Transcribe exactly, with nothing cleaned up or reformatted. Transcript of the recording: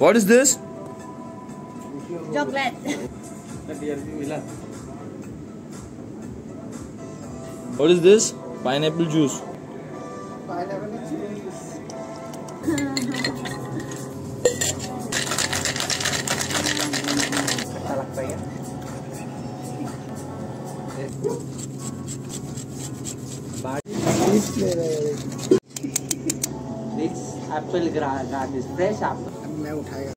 What is this? Chocolate. What is this? Pineapple juice. Pineapple juice. This apple garden is fresh apple. मैं उठाएगा